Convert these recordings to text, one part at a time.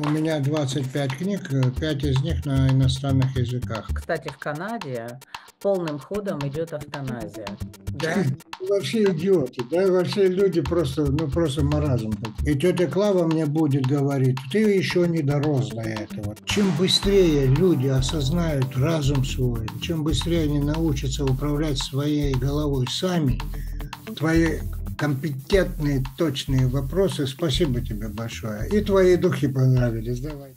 У меня 25 книг, 5 из них на иностранных языках. Кстати, в Канаде полным ходом идет эвтаназия. Да? Вообще идиоты, да, вообще люди просто, просто маразм. И тетя Клава мне будет говорить, ты еще не дорос до этого. Чем быстрее люди осознают разум свой, чем быстрее они научатся управлять своей головой сами, твои компетентные, точные вопросы, спасибо тебе большое. И твои духи понравились, давай.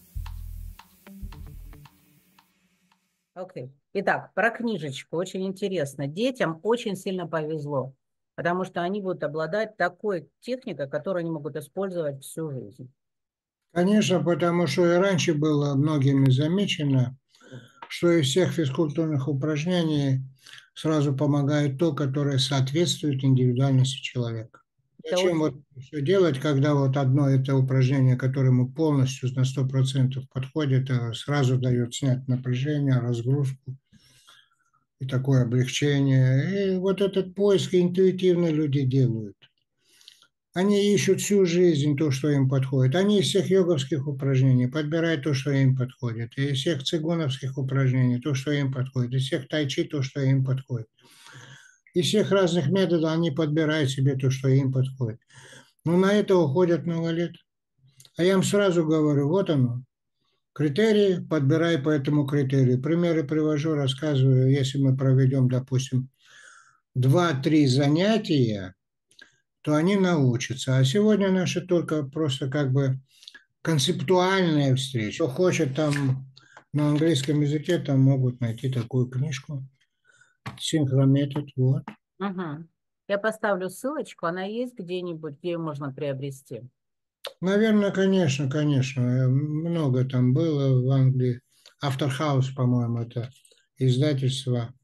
Окей. Итак, про книжечку. Очень интересно. Детям очень сильно повезло, потому что они будут обладать такой техникой, которую они могут использовать всю жизнь. Конечно, потому что и раньше было многими замечено, что из всех физкультурных упражнений сразу помогает то, которое соответствует индивидуальности человека. Это Зачем вот очень... все делать, когда вот одно это упражнение, которому полностью на 100% подходит, сразу дает снять напряжение, разгрузку и такое облегчение. И вот этот поиск интуитивно люди делают. Они ищут всю жизнь то, что им подходит. Они из всех йоговских упражнений подбирают то, что им подходит. И из всех цигуновских упражнений то, что им подходит. Из всех тайчи то, что им подходит. Из всех разных методов они подбирают себе то, что им подходит. Но на это уходят много лет. А я им сразу говорю, вот оно, критерии, подбирай по этому критерию. Примеры привожу, рассказываю, если мы проведем, допустим, 2-3 занятия, то они научатся. А сегодня наши только просто как бы концептуальная встреча. Кто хочет там на английском языке, там могут найти такую книжку. Синхрометод, вот. Угу. Я поставлю ссылочку, она есть где-нибудь, где ее можно приобрести? Наверное, конечно, конечно. Много там было в Англии. Автор Хаус, по-моему, это издательство.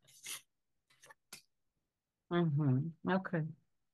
Угу. Окей.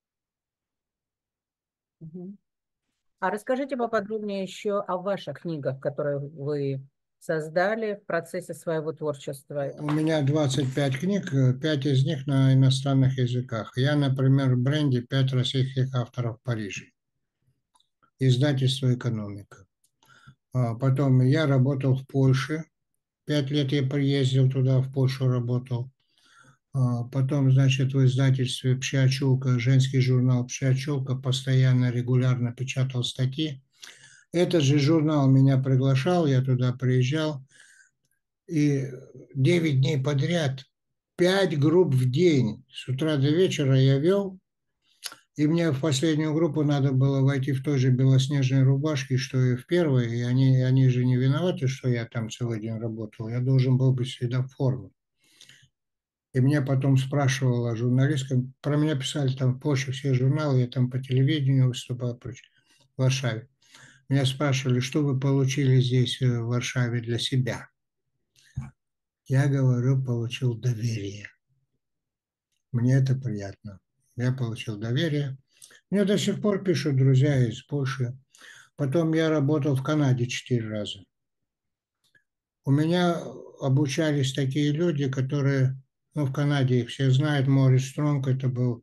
Угу. А расскажите поподробнее еще о ваших книгах, которые вы создали в процессе своего творчества. У меня 25 книг, 5 из них на иностранных языках. Я, например, в бренде 5 российских авторов в Париже. Издательство «Экономика». Потом я работал в Польше. 5 лет я приездил туда, в Польшу работал. Потом, значит, в издательстве «Пшиачулка», женский журнал «Пшиачулка», постоянно, регулярно печатал статьи. Этот же журнал меня приглашал, я туда приезжал. И 9 дней подряд, 5 групп в день, с утра до вечера я вел. И мне в последнюю группу надо было войти в той же белоснежной рубашке, что и в первой. И они же не виноваты, что я там целый день работал. Я должен был быть всегда в форме. И мне потом спрашивала журналистка, про меня писали там в Польше все журналы, я там по телевидению выступал, прочее, в Варшаве. Меня спрашивали, что вы получили здесь, в Варшаве, для себя. Я говорю, получил доверие. Мне это приятно. Я получил доверие. Мне до сих пор пишут друзья из Польши. Потом я работал в Канаде 4 раза. У меня обучались такие люди, которые, в Канаде их все знают, Морис Стронг, это был,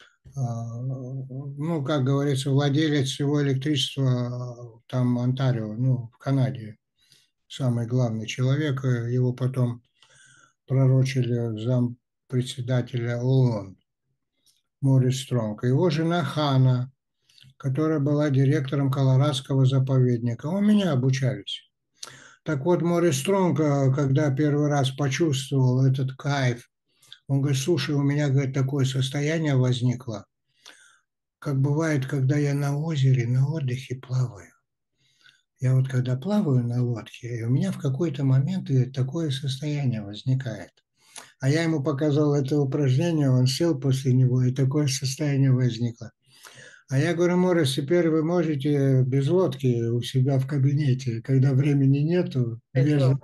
как говорится, владелец всего электричества там Онтарио, в Канаде, самый главный человек. Его потом пророчили зам председателя ООН, Морис Стронг. Его жена Хана, которая была директором Колорадского заповедника. У меня обучались. Так вот, Морис Стронг, когда первый раз почувствовал этот кайф, он говорит, слушай, у меня, говорит, такое состояние возникло, как бывает, когда я на озере, на отдыхе плаваю. Я вот когда плаваю на лодке, у меня в какой-то момент такое состояние возникает. А я ему показал это упражнение, он сел после него, и такое состояние возникло. А я говорю, Морис, теперь вы можете без лодки у себя в кабинете, когда времени нету, вежливо.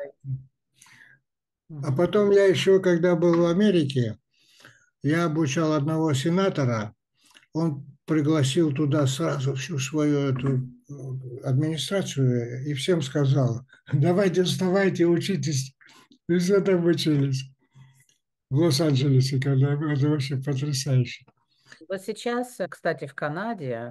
А Мгм. потом я еще, когда был в Америке, я обучал одного сенатора, он пригласил туда сразу всю свою эту администрацию и всем сказал, давайте вставайте, учитесь. И все там учились. В Лос-Анджелесе, когда это вообще потрясающе. Вот сейчас, кстати, в Канаде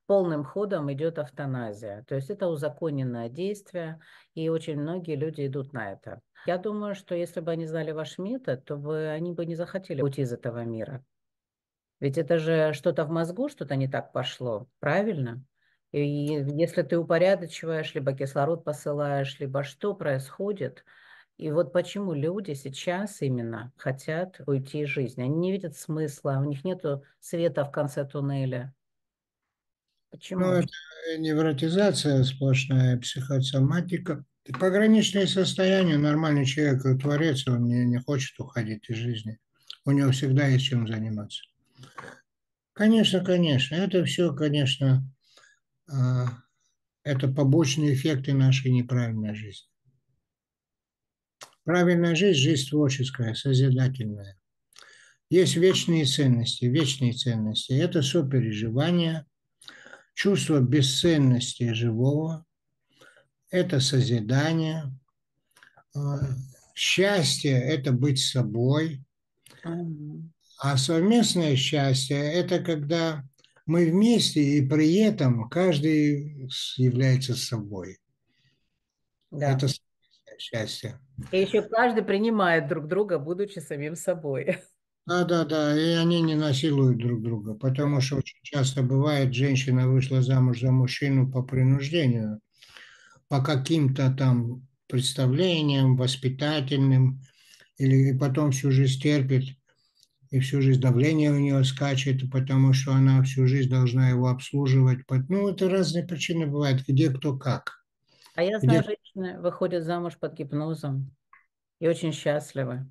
полным ходом идет эвтаназия. То есть это узаконенное действие, и очень многие люди идут на это. Я думаю, что если бы они знали ваш метод, то они бы не захотели уйти из этого мира. Ведь это же что-то в мозгу, что-то не так пошло, правильно? И если ты упорядочиваешь, либо кислород посылаешь, либо что происходит, и вот почему люди сейчас именно хотят уйти из жизни. Они не видят смысла, у них нет света в конце туннеля. Ну, Почему? это невротизация сплошная, психосоматика. Пограничное состояние, нормальный человек, творец, он не хочет уходить из жизни. У него всегда есть чем заниматься. Конечно, конечно, это все, конечно, а, это побочные эффекты нашей неправильной жизни. Правильная жизнь – жизнь творческая, созидательная. Есть вечные ценности, вечные ценности. Это сопереживание, чувство бесценности живого, это созидание. Счастье – это быть собой, Мгм. а совместное счастье – это когда мы вместе и при этом каждый является собой. Да. Это совместное счастье. И еще каждый принимает друг друга, будучи самим собой. Да, да, да, и они не насилуют друг друга, потому что очень часто бывает, женщина вышла замуж за мужчину по принуждению, по каким-то там представлениям воспитательным, или и потом всю жизнь терпит, и всю жизнь давление у нее скачет, потому что она всю жизнь должна его обслуживать. Ну, это разные причины бывают, где кто как. А я знаю, Где, женщины выходят замуж под гипнозом и очень счастливы.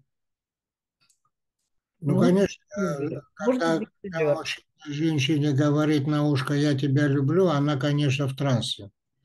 ну, Муж конечно, верит. Муж когда, когда идет. мужчина женщине говорит на ушко «я тебя люблю», она, конечно, в трансе.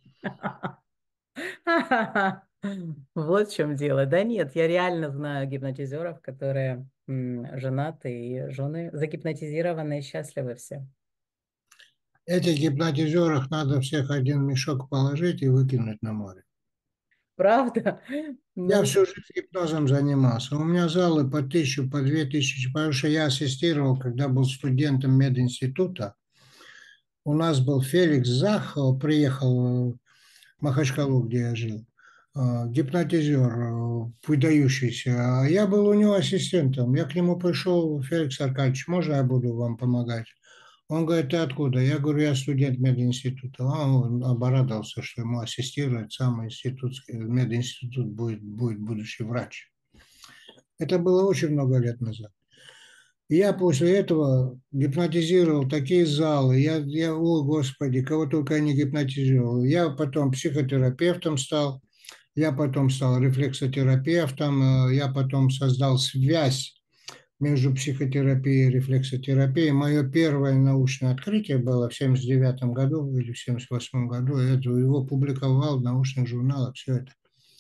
Вот в чем дело. Да нет, я реально знаю гипнотизеров, которые женаты и жены загипнотизированы и счастливы все. Этих гипнотизеров надо всех один мешок положить и выкинуть на море. Правда? Я Ну, всю жизнь гипнозом занимался. У меня залы по 1000, по 2000, потому что я ассистировал, когда был студентом мединститута. У нас был Феликс Захов, приехал в Махачкалу, где я жил, гипнотизер, выдающийся. А я был у него ассистентом. Я к нему пришел: Феликс Аркадьевич, можно я буду вам помогать? Он говорит: ты откуда? Я говорю: я студент мединститута. А он обрадовался, что ему ассистирует сам институтский, мединститут будет будущий врач. Это было очень много лет назад. И я после этого гипнотизировал такие залы. О, Господи, кого только я не гипнотизировал. Я потом психотерапевтом стал, я потом стал рефлексотерапевтом, я потом создал связь между психотерапией и рефлексотерапией. Мое первое научное открытие было в 1979 году или в 1978 году. Я его публиковал в научных журналах, все это.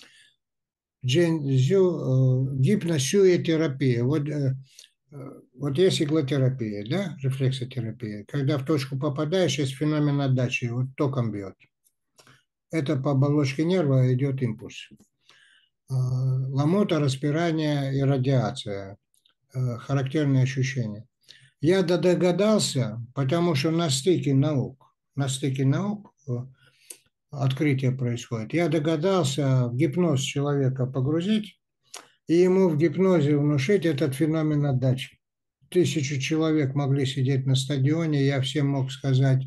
Гипносюэтерапия. Вот есть иглотерапия, да, рефлексотерапия. Когда в точку попадаешь, есть феномен отдачи, вот током бьет. Это по оболочке нерва идет импульс. Ломота, распирание и радиация. Характерные ощущения. Я догадался, потому что на стыке наук открытие происходит. Я догадался в гипноз человека погрузить и ему в гипнозе внушить этот феномен отдачи. 1000 человек могли сидеть на стадионе, я всем мог сказать: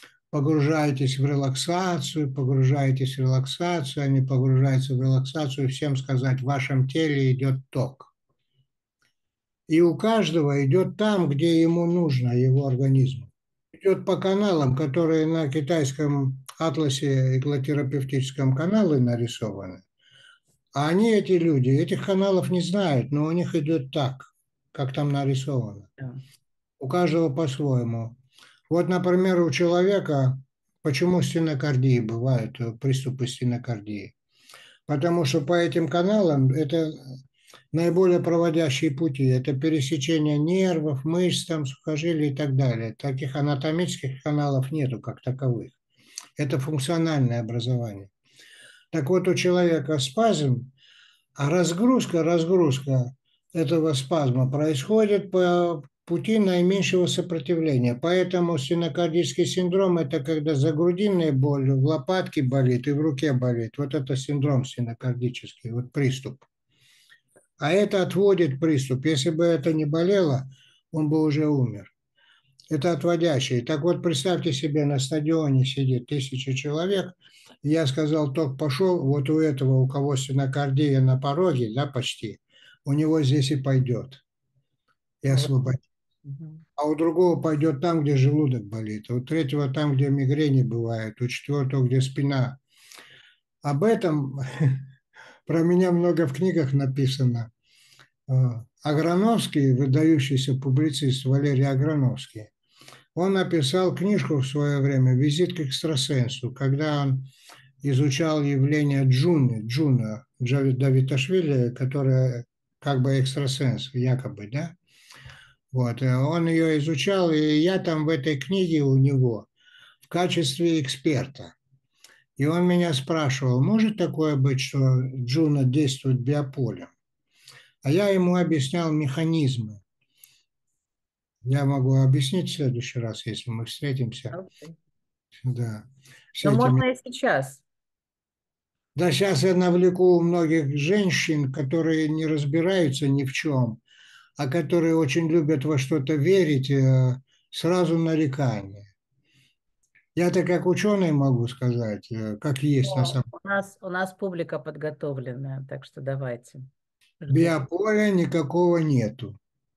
погружайтесь в релаксацию, они погружаются в релаксацию, всем сказать: в вашем теле идет ток. И у каждого идет там, где ему нужно, его организму. Идет по каналам, которые на китайском атласе иглотерапевтическом каналы нарисованы. А они, эти люди, этих каналов не знают, но у них идет так, как там нарисовано. да. У каждого по-своему. Вот, например, у человека, почему стенокардии бывают, приступы стенокардии? Потому что по этим каналам это наиболее проводящие пути. Это пересечение нервов, мышц, там, сухожилий и так далее. Таких анатомических каналов нету как таковых. Это функциональное образование. Так вот, у человека спазм, а разгрузка этого спазма происходит по пути наименьшего сопротивления. Поэтому стенокардический синдром – это когда за грудинной болью, в лопатке болит и в руке болит. Вот это синдром стенокардический, вот приступ. А это отводит приступ. Если бы это не болело, он бы уже умер. Это отводящее. Так вот, представьте себе, на стадионе сидит 1000 человек. Я сказал, ток пошел, вот у этого, у кого стенокардия на пороге, да, почти, у него здесь и пойдет, и Вот. освободит. Мгм. А у другого пойдет там, где желудок болит, а у третьего там, где мигрени бывает, у четвертого, где спина. Об этом про меня много в книгах написано. Аграновский, выдающийся публицист Валерий Аграновский, он написал книжку в свое время «Визит к экстрасенсу», когда он изучал явление Джуна Давиташвили, которая как бы экстрасенс, якобы, да? Вот, он ее изучал, и я там в этой книге у него в качестве эксперта. И он меня спрашивал, может такое быть, что Джуна действует биополем? А я ему объяснял механизмы. Я могу объяснить в следующий раз, если мы встретимся. Окей. Да, Но все эти. можно и сейчас. Да, сейчас я навлеку многих женщин, которые не разбираются ни в чем, а которые очень любят во что-то верить, сразу нарекания. Я-то как ученый могу сказать, как есть на Но самом у нас публика подготовленная, так что давайте. Ждем. деле. Биополя никакого нету.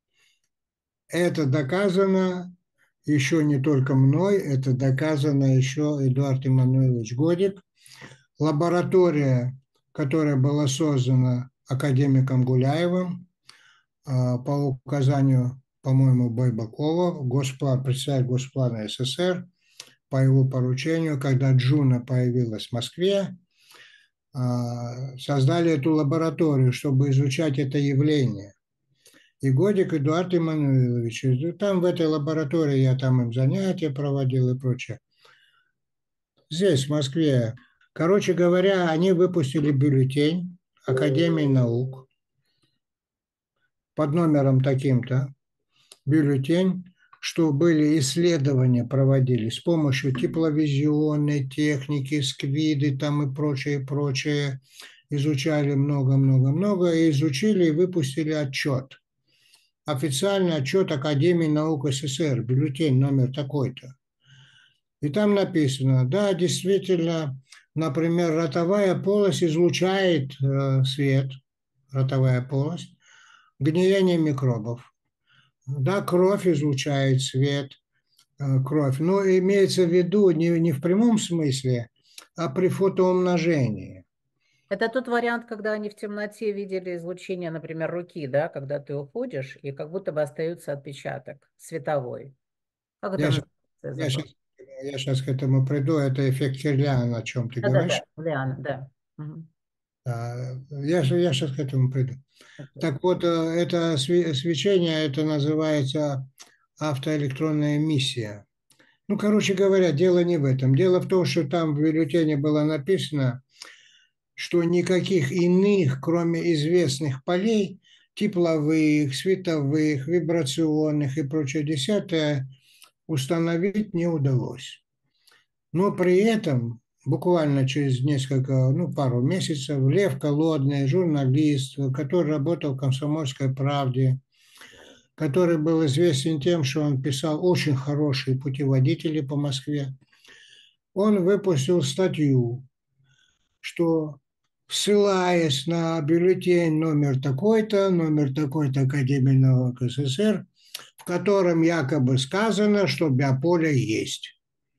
Это доказано еще не только мной, это доказано еще Эдуард Иммануилович Годик. Лаборатория, которая была создана академиком Гуляевым, по указанию, по-моему, Байбакова, председатель Госплана СССр, по его поручению, когда Джуна появилась в Москве, создали эту лабораторию, чтобы изучать это явление. И Годик Эдуард Иммануилович, там в этой лаборатории я там им занятия проводил и прочее. Здесь, в Москве. Короче говоря, они выпустили бюллетень Академии наук под номером таким-то, бюллетень, что были исследования проводились с помощью тепловизионной техники, сквиды там и прочее, прочее. Изучали много-много-много и изучили и выпустили отчет. Официальный отчет Академии наук СССР, бюллетень номер такой-то. И там написано, да, действительно, например, ротовая полость излучает свет, ротовая полость, гниение микробов. Да, кровь излучает свет, кровь. Но имеется в виду не в прямом смысле, а при фотоумножении. Это тот вариант, когда они в темноте видели излучение, например, руки, да, когда ты уходишь, и как будто бы остается отпечаток световой. Как это Я сейчас, называется? Я я забыла. сейчас, я сейчас к этому приду. Это эффект Кирляна, о чем ты Да-да-да, говоришь. Лиана, да. Мгм. Я сейчас к этому приду. Окей. Так вот, это свечение, это называется автоэлектронная эмиссия. Ну, короче говоря, дело не в этом. Дело в том, что там в бюллетене было написано, что никаких иных, кроме известных полей, тепловых, световых, вибрационных и прочее десятое, установить не удалось. Но при этом буквально через несколько, ну, пару месяцев Лев Колодный, журналист, который работал в «Комсомольской правде», который был известен тем, что он писал очень хорошие путеводители по Москве, он выпустил статью, что, ссылаясь на бюллетень номер такой-то Академии наук СССР, в котором якобы сказано, что биополе есть.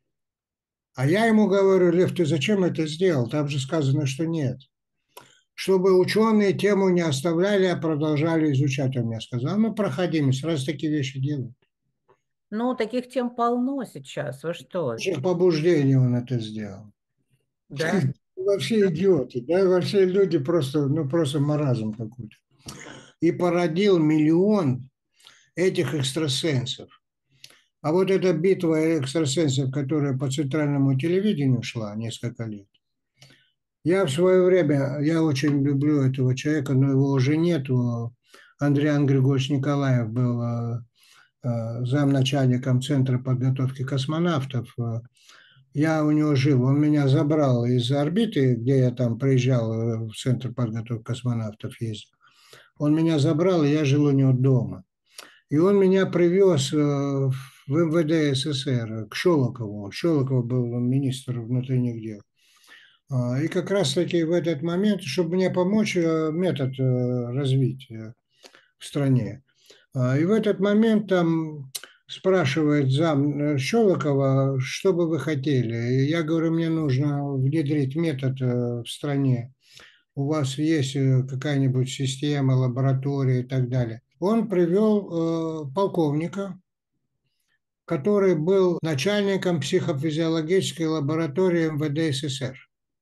А я ему говорю, Лев, ты зачем это сделал? Там же сказано, что нет. Чтобы ученые тему не оставляли, а продолжали изучать. Он мне сказал, ну, проходи, мы сразу такие вещи делают. Ну, таких тем полно сейчас. Вы что? По побуждению он это сделал. Да? Вообще идиоты, да, вообще люди просто, ну, просто маразм какой-то. И породил миллион этих экстрасенсов. А вот эта битва экстрасенсов, которая по центральному телевидению шла несколько лет, я в свое время, я очень люблю этого человека, но его уже нету. Андриан Григорьевич Николаев был замначальником Центра подготовки космонавтов. Я у него жил, он меня забрал из орбиты, где я там приезжал в Центр подготовки космонавтов ездил. Он меня забрал, и я жил у него дома. И он меня привез в МВД СССР к Щелокову. Щелоков был министр внутренних дел. И как раз-таки в этот момент, чтобы мне помочь метод развить в стране. И в этот момент там спрашивает зам Щелокова, что бы вы хотели. И я говорю, мне нужно внедрить метод в стране. У вас есть какая-нибудь система, лаборатория и так далее. Он привел полковника, который был начальником психофизиологической лаборатории МВД СССР.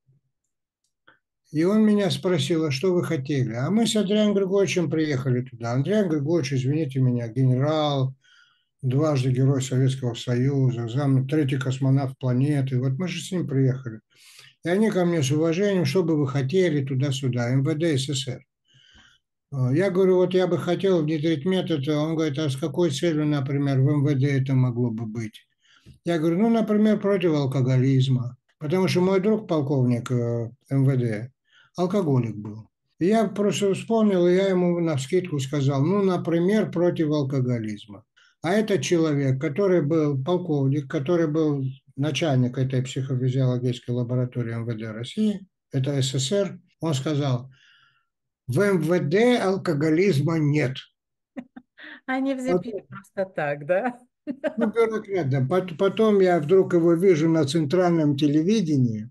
И он меня спросил, а что вы хотели? А мы с Андреем Григорьевичем приехали туда. Андрей Григорьевич, извините меня, генерал, дважды Герой Советского Союза, третий космонавт планеты. Вот мы же с ним приехали. И они ко мне с уважением, что бы вы хотели туда-сюда, МВД СССР. Я говорю, вот я бы хотел внедрить метод. Он говорит, а с какой целью, например, в МВД это могло бы быть? Я говорю, ну, например, против алкоголизма. Потому что мой друг, полковник МВД, алкоголик был. И я просто вспомнил, и я ему навскидку сказал, ну, например, против алкоголизма. А этот человек, который был полковник, который был начальник этой психофизиологической лаборатории МВД России, это СССР, он сказал, в МВД алкоголизма нет. Они взяли просто так, да? Ну, бюрократ, да. Потом я вдруг его вижу на центральном телевидении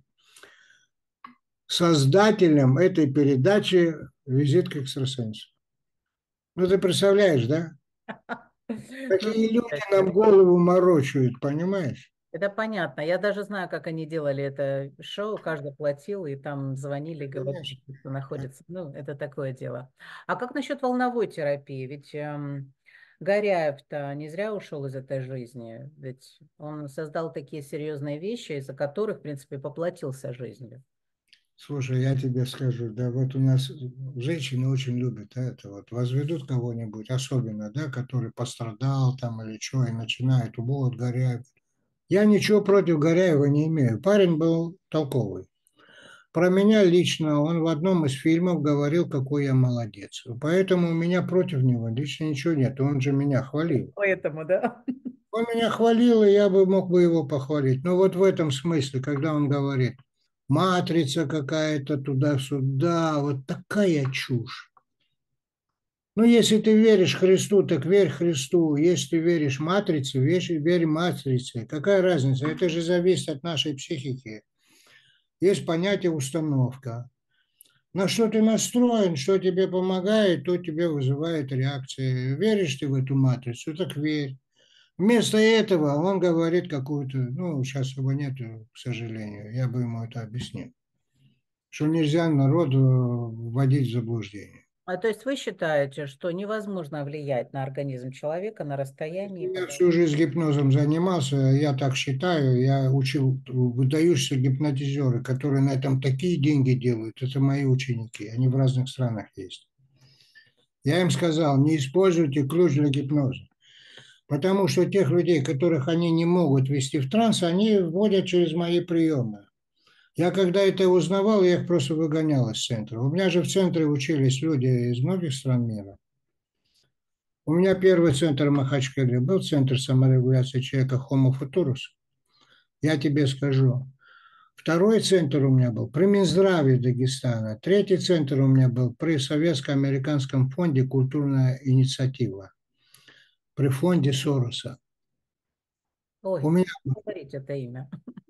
создателем этой передачи «Визит к экстрасенсу». Ну, ты представляешь, да? Ну, Какие люди нам замечательно. голову морочают, понимаешь? Это понятно. Я даже знаю, как они делали это шоу. Каждый платил, и там звонили, говорили, Конечно. что находится. Ну, это такое дело. А как насчет волновой терапии? Ведь Горяев-то не зря ушел из этой жизни. Ведь он создал такие серьезные вещи, из-за которых, в принципе, поплатился жизнью. Слушай, я тебе скажу, да, вот у нас женщины очень любят это, вот возведут кого-нибудь, особенно, да, который пострадал там или что, и начинает, вот, Горяев. Я ничего против Горяева не имею. Парень был толковый. Про меня лично он в одном из фильмов говорил, какой я молодец. Поэтому у меня против него лично ничего нет. Он же меня хвалил. Поэтому, да. Он меня хвалил, и я бы мог бы его похвалить. Но вот в этом смысле, когда он говорит, матрица какая-то туда-сюда, вот такая чушь. Ну, если ты веришь Христу, так верь Христу. Если ты веришь матрице, верь матрице. Какая разница? Это же зависит от нашей психики. Есть понятие установка. На что ты настроен, что тебе помогает, то тебе вызывает реакции. Веришь ты в эту матрицу, так верь. Вместо этого он говорит какую-то, ну, сейчас его нету, к сожалению, я бы ему это объяснил, что нельзя народ вводить в заблуждение. А то есть вы считаете, что невозможно влиять на организм человека на расстоянии? Я всю жизнь гипнозом занимался, я так считаю, я учил выдающиеся гипнотизеры, которые на этом такие деньги делают, это мои ученики, они в разных странах есть. Я им сказал, не используйте ключ для гипноза. Потому что тех людей, которых они не могут ввести в транс, они вводят через мои приемы. Я когда это узнавал, я их просто выгонял из центра. У меня же в центре учились люди из многих стран мира. У меня первый центр в Махачкале был центр саморегуляции человека Homo Futurus. Я тебе скажу. Второй центр у меня был при Минздраве Дагестана. Третий центр у меня был при Советско-американском фонде «Культурная инициатива», при фонде Сороса. У Ой, меня говорите это имя.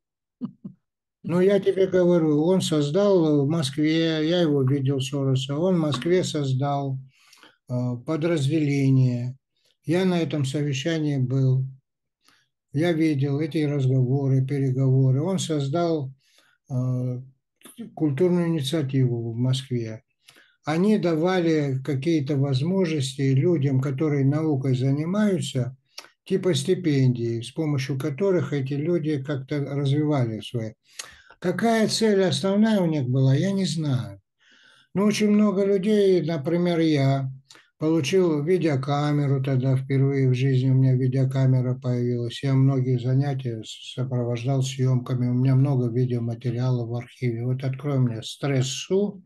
Ну, я тебе говорю, он создал в Москве, я его видел Сороса, он в Москве создал подразделение. Я на этом совещании был, я видел эти разговоры, переговоры. Он создал э, культурную инициативу в Москве. Они давали какие-то возможности людям, которые наукой занимаются, типа стипендий, с помощью которых эти люди как-то развивали свои. Какая цель основная у них была, я не знаю. Но очень много людей, например, я, Получил видеокамеру тогда, впервые в жизни у меня видеокамера появилась. Я многие занятия сопровождал съемками. У меня много видеоматериалов в архиве. Вот открой мне Стрессу,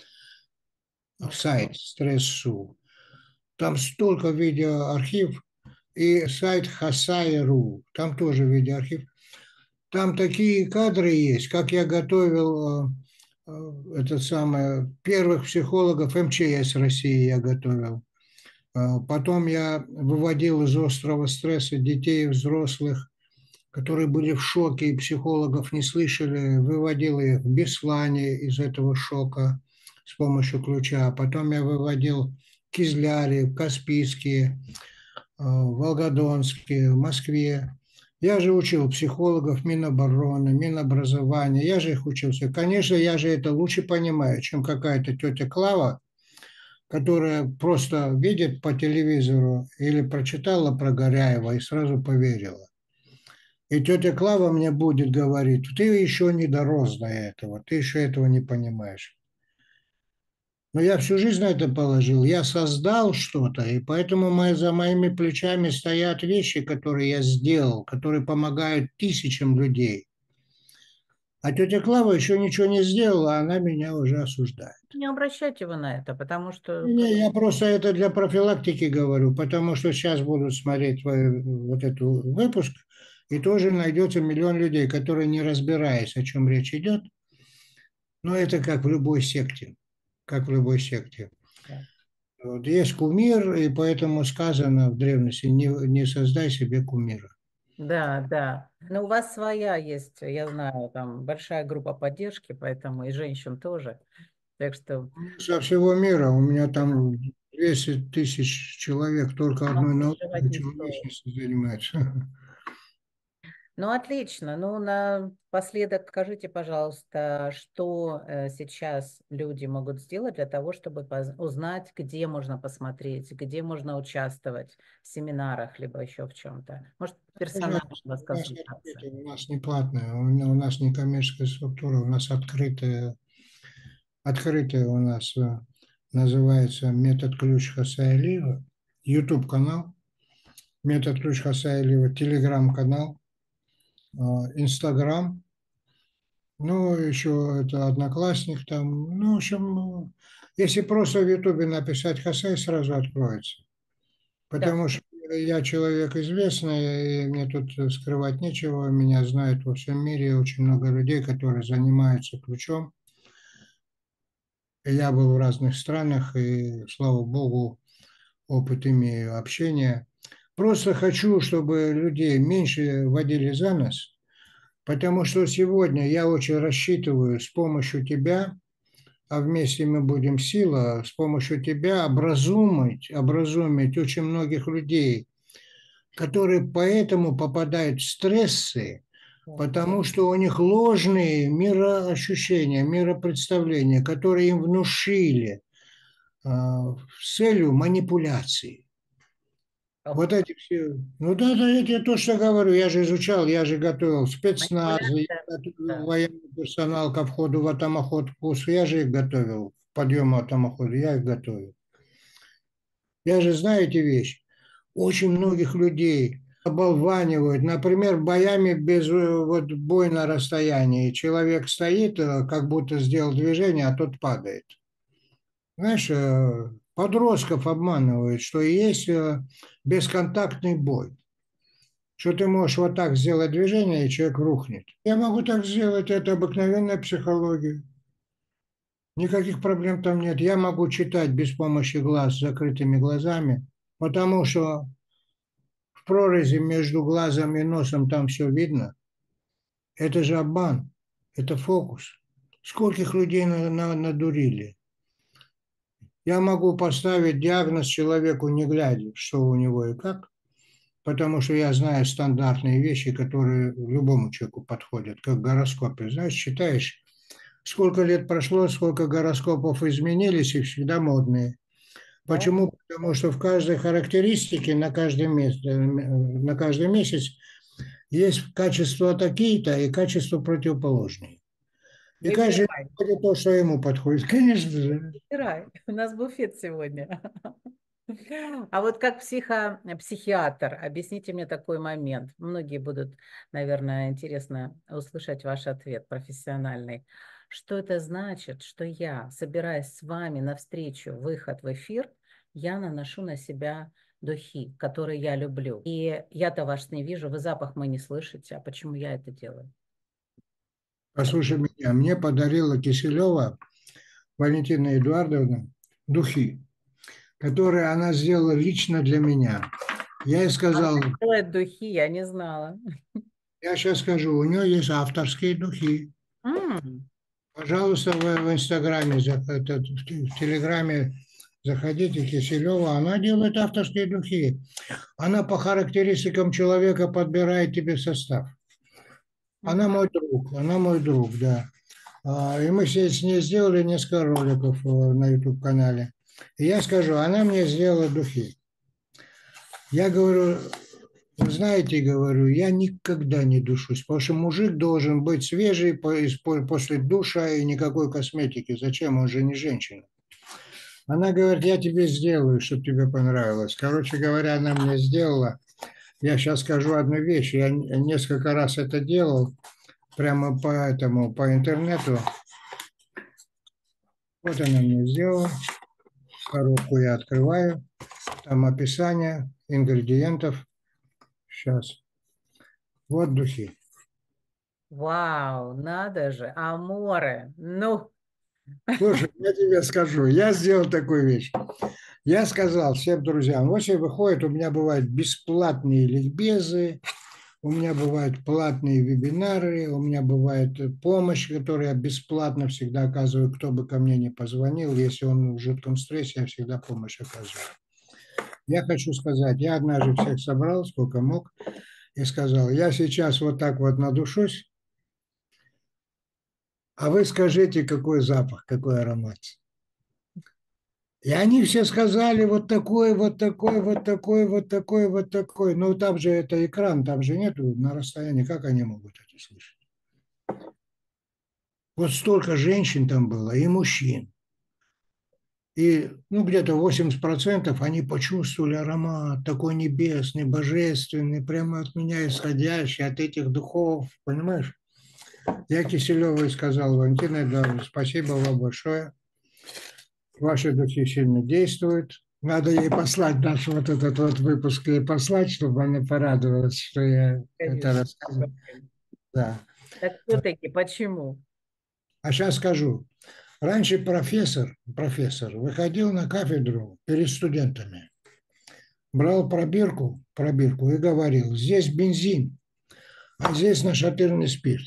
сайт Стрессу. Там столько видеоархив. И сайт Хасай.ру. Там тоже видеоархив. Там такие кадры есть, как я готовил этот самый, первых психологов МЧС России я готовил. Потом я выводил из острого стресса детей и взрослых, которые были в шоке и психологов не слышали, выводил их в Беслане из этого шока с помощью ключа. Потом я выводил Кизляре, Каспийские, Волгодонске, в Москве. Я же учил психологов Минобороны, Минобразования, я же их учился. Конечно, я же это лучше понимаю, чем какая-то тетя Клава, которая просто видит по телевизору или прочитала про Горяева и сразу поверила. И тетя Клава мне будет говорить: ты еще не дорос до этого, ты еще этого не понимаешь. Но я всю жизнь на это положил. Я создал что-то, и поэтому за моими плечами стоят вещи, которые я сделал, которые помогают тысячам людей. А тетя Клава еще ничего не сделала, а она меня уже осуждает. Не обращайте вы на это, потому что Не, я просто это для профилактики говорю, потому что сейчас будут смотреть вот этот выпуск, и тоже найдется миллион людей, которые, не разбираясь, о чем речь идет, но это как в любой секте, как в любой секте. да, Вот есть кумир, и поэтому сказано в древности: не создай себе кумира. да, да. Но у вас своя есть, я знаю, там большая группа поддержки, поэтому и женщин тоже. Так что Со всего мира у меня там 200 тысяч человек только вам одной наукой переживать не стоит. человечности занимается. Ну, отлично. Ну, напоследок скажите, пожалуйста, что сейчас люди могут сделать для того, чтобы узнать, где можно посмотреть, где можно участвовать в семинарах, либо еще в чем-то. Может, персонально у Пожалуйста, вас у нас консультация. открытая, у нас не платная, у нас не коммерческая структура, у нас открытая у нас называется метод ключ Хасаилиева, YouTube канал, метод ключ Хасаилиева, Telegram канал, Инстаграм, ну, еще это Одноклассник там, ну, в общем, если просто в Ютубе написать Хасай, сразу откроется. Да, Потому что я человек известный, и мне тут скрывать нечего. Меня знают во всем мире очень много людей, которые занимаются ключом. И я был в разных странах, и, слава богу, опыт имею общения. Просто хочу, чтобы людей меньше водили за нос, потому что сегодня я очень рассчитываю с помощью тебя, а вместе мы будем сила, с помощью тебя образумить очень многих людей, которые поэтому попадают в стрессы, да. потому что у них ложные мироощущения, миропредставления, которые им внушили с целью манипуляции. Ох, Вот эти все. Ну да, да, я тебе то, что говорю, я же изучал, я же готовил спецназы, я манипуляция. готовил Да. военный персонал ко входу в атомоход КУС, я же их готовил, к подъему атомохода, я их готовил. Я же знаю эти вещи. Очень многих людей оболванивают, например, боями без вот бой на расстоянии. Человек стоит, как будто сделал движение, а тот падает. Знаешь, подростков обманывают, что есть бесконтактный бой. Что ты можешь вот так сделать движение, и человек рухнет. Я могу так сделать, это обыкновенная психология. Никаких проблем там нет. Я могу читать без помощи глаз, с закрытыми глазами, потому что в прорези между глазом и носом там все видно. Это же обман, это фокус. Скольких людей надурили. Я могу поставить диагноз человеку, не глядя, что у него и как, потому что я знаю стандартные вещи, которые любому человеку подходят, как гороскопы. Знаешь, читаешь, сколько лет прошло, сколько гороскопов изменились, и всегда модные. Да? Почему? Потому что в каждой характеристике на каждый месяц есть качества такие-то и качества противоположные. И каждый Выбирай, находит то, что ему подходит. Конечно же. выбирай. У нас буфет сегодня. А вот как психиатр, объясните мне такой момент. Многие будут, наверное, интересно услышать ваш ответ профессиональный. Что это значит, что я, собираясь с вами навстречу, выход в эфир, я наношу на себя духи, которые я люблю. И я-то вас не вижу, вы запах мой не слышите. А почему я это делаю? Послушай меня, мне подарила Киселева Валентина Эдуардовна духи, которые она сделала лично для меня. Я ей Она сказал, делает духи, я не знала. я сейчас скажу, у нее есть авторские духи. М, Пожалуйста, в Инстаграме, в Телеграме заходите, Киселева, она делает авторские духи. Она по характеристикам человека подбирает тебе состав. мгм. Она мой друг, да. И мы с ней сделали несколько роликов на YouTube-канале. И я скажу, она мне сделала духи. Я говорю, вы знаете, говорю, я никогда не душусь, потому что мужик должен быть свежий после душа и никакой косметики. Зачем? Он же не женщина. Она говорит, я тебе сделаю, чтобы тебе понравилось. Короче говоря, она мне сделала. Я сейчас скажу одну вещь. Я несколько раз это делал прямо по интернету. Вот она мне сделала. Коробку я открываю. Там описание ингредиентов. Сейчас. Вот духи. Вау, надо же, аморе. Ну, Слушай, я тебе скажу, я сделал такую вещь. Я сказал всем друзьям, вот если выходит, у меня бывают бесплатные ликбезы, у меня бывают платные вебинары, у меня бывает помощь, которую я бесплатно всегда оказываю, кто бы ко мне не позвонил. Если он в жутком стрессе, я всегда помощь оказываю. Я хочу сказать, я однажды всех собрал, сколько мог, и сказал, я сейчас вот так вот надушусь, а вы скажите, какой запах, какой аромат. И они все сказали, вот такой, вот такой, вот такой, вот такой, вот такой. Ну, там же это экран, там же нету на расстоянии, как они могут это слышать? Вот столько женщин там было и мужчин. И ну, где-то 80% они почувствовали аромат такой небесный, божественный, прямо от меня исходящий, от этих духов, понимаешь? Я Киселевой сказал, Валентина Эдуардовна, спасибо вам большое. Ваши духи сильно действуют. Надо ей послать наш вот этот вот выпуск, ей послать, чтобы она порадовалась, что я это конечно. рассказывал. Да. Так все-таки почему? А сейчас скажу. Раньше профессор выходил на кафедру перед студентами, брал пробирку и говорил, здесь бензин, а здесь нашатырный спирт.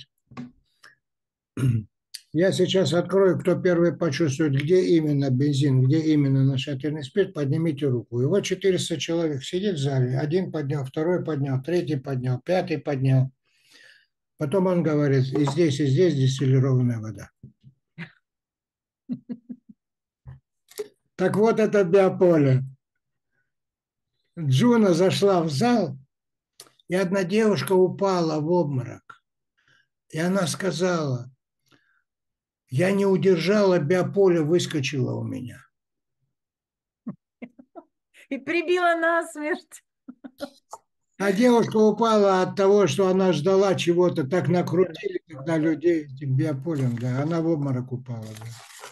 Я сейчас открою, кто первый почувствует, где именно бензин, где именно нашатырный спирт, поднимите руку. И вот 400 человек сидит в зале, один поднял, второй поднял, третий поднял, пятый поднял. Потом он говорит, и здесь дистиллированная вода. Так вот это биополе. Джуна зашла в зал, и одна девушка упала в обморок. И она сказала, я не удержала, биополе выскочило у меня. И прибила насмерть. А девушка упала от того, что она ждала чего-то, так накрутили, когда людей этим биополем, да, она в обморок упала. Да.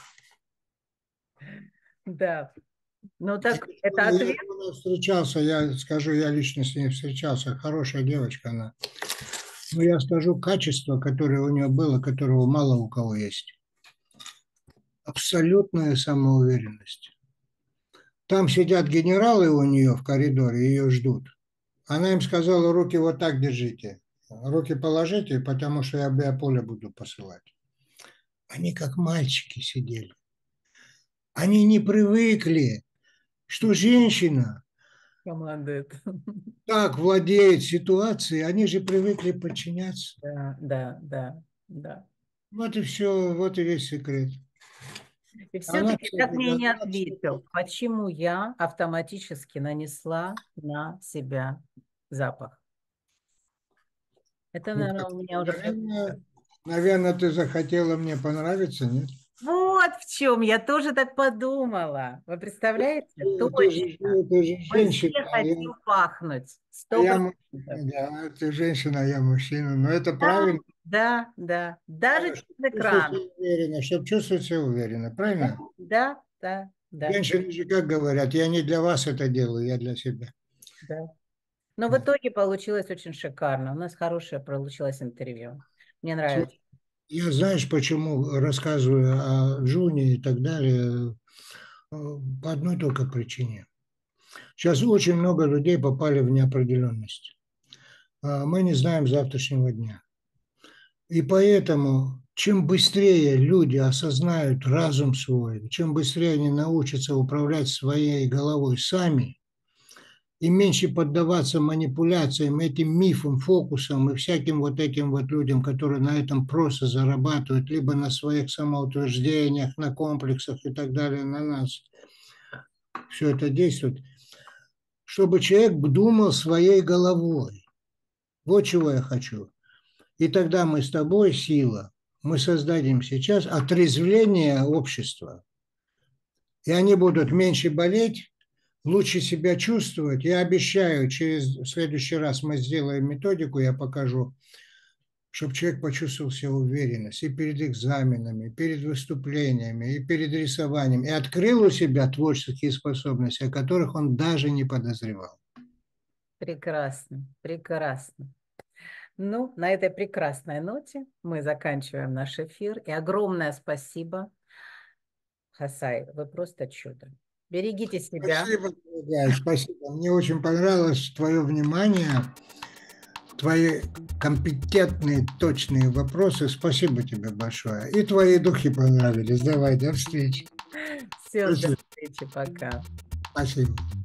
Да. Ну А так это я с ответ. ней встречался, я скажу, я лично с ней встречался, хорошая девочка она. Но я скажу, качество, которое у нее было, которого мало у кого есть. Абсолютная самоуверенность. Там сидят генералы у нее в коридоре, ее ждут. Она им сказала, руки вот так держите. Руки положите, потому что я биополе буду посылать. Они как мальчики сидели. Они не привыкли, что женщина Командует. так владеет ситуацией, они же привыкли подчиняться. Да, да, да, да. Вот и все, вот и весь секрет. И Она, все-таки так кстати, мне не кстати, ответил, почему я автоматически нанесла на себя запах. Это, ну, наверное, у меня уже... наверное, наверное, ты захотела мне понравиться, нет? Вот, Вот в чем, я тоже так подумала. Вы представляете? Точно. Ты же Мы женщина, все хотим пахнуть. а я мужчина, 100%. да, ты женщина, а я мужчина. Но это Да, правильно, да, да. Даже через чтобы чувствовать экран. себя уверенно, чтобы чувствовать себя уверенно, Да, правильно? да, да, да, Женщины же как говорят, я не для вас это делаю, я для себя. да. Но в Да. итоге получилось очень шикарно. У нас хорошее получилось интервью. Мне нравится. Слушай, я знаешь, почему рассказываю о Джуне и так далее? По одной только причине. Сейчас очень много людей попали в неопределенность. Мы не знаем завтрашнего дня. И поэтому, чем быстрее люди осознают разум свой, чем быстрее они научатся управлять своей головой сами, и меньше поддаваться манипуляциям, этим мифам, фокусам и всяким вот этим вот людям, которые на этом просто зарабатывают, либо на своих самоутверждениях, на комплексах и так далее, на нас все это действует, чтобы человек думал своей головой. Вот чего я хочу. И тогда мы с тобой, сила, мы создадим сейчас отрезвление общества. И они будут меньше болеть, лучше себя чувствовать. Я обещаю, в следующий раз мы сделаем методику, я покажу, чтобы человек почувствовал себя уверенность и перед экзаменами, и перед выступлениями, и перед рисованием, и открыл у себя творческие способности, о которых он даже не подозревал. Прекрасно, прекрасно. Ну, на этой прекрасной ноте мы заканчиваем наш эфир. И огромное спасибо, Хасай, вы просто чудо. Берегите себя. Спасибо, дорогая, спасибо. Мне очень понравилось твое внимание, твои компетентные, точные вопросы. Спасибо тебе большое. И твои духи понравились. Давай, до встречи. Все, до Спасибо. встречи, пока. Спасибо.